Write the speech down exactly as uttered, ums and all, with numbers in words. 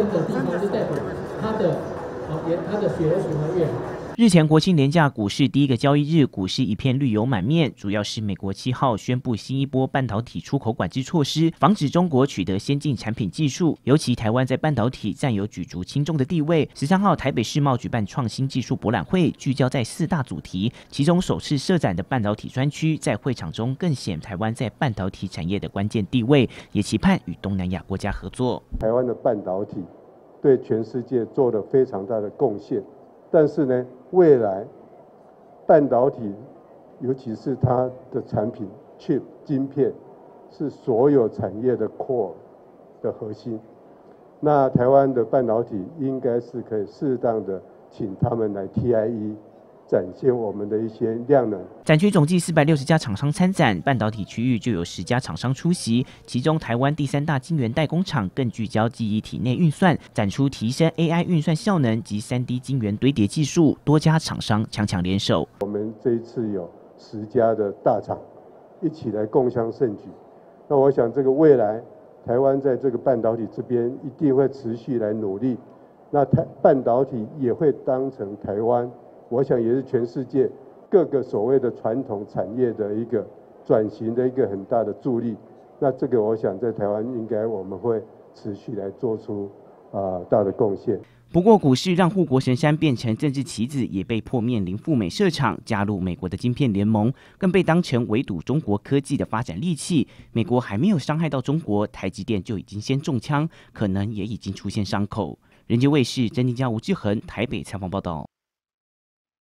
整个地方就代表它的好也它的血液循环越好。 日前国庆连假股市第一个交易日，股市一片绿油满面，主要是美国七号宣布新一波半导体出口管制措施，防止中国取得先进产品技术，尤其台湾在半导体占有举足轻重的地位。十三号台北世贸举办创新技术博览会，聚焦在四大主题，其中首次设展的半导体专区，在会场中更显台湾在半导体产业的关键地位，也期盼与东南亚国家合作。 台湾的半导体对全世界做了非常大的贡献，但是呢，未来半导体，尤其是它的产品 chip 晶片，是所有产业的 core 的核心。那台湾的半导体应该是可以适当的请他们来 T I E。展现我们的一些量能。 展区总计四百六十家厂商参展，半导体区域就有十家厂商出席，其中台湾第三大晶圆代工厂更聚焦记忆体内运算，展出提升 A I 运算效能及 三 D 晶圆堆叠技术，多家厂商强强联手。 我们这一次有十家的大厂一起来共襄盛举，那我想这个未来台湾在这个半导体这边一定会持续来努力，那台半导体也会当成台湾。我想也是全世界各个所谓的传统产业的一个转型的一个很大的助力。那这个我想在台湾应该我们会持续来做出啊、呃、大的贡献。 不过，股市让护国神山变成政治棋子，也被迫面临赴美设厂，加入美国的晶片联盟，更被当成围堵中国科技的发展利器。美国还没有伤害到中国，台积电就已经先中枪，可能也已经出现伤口。人杰卫视曾金嘉、吴志恒台北采访报道。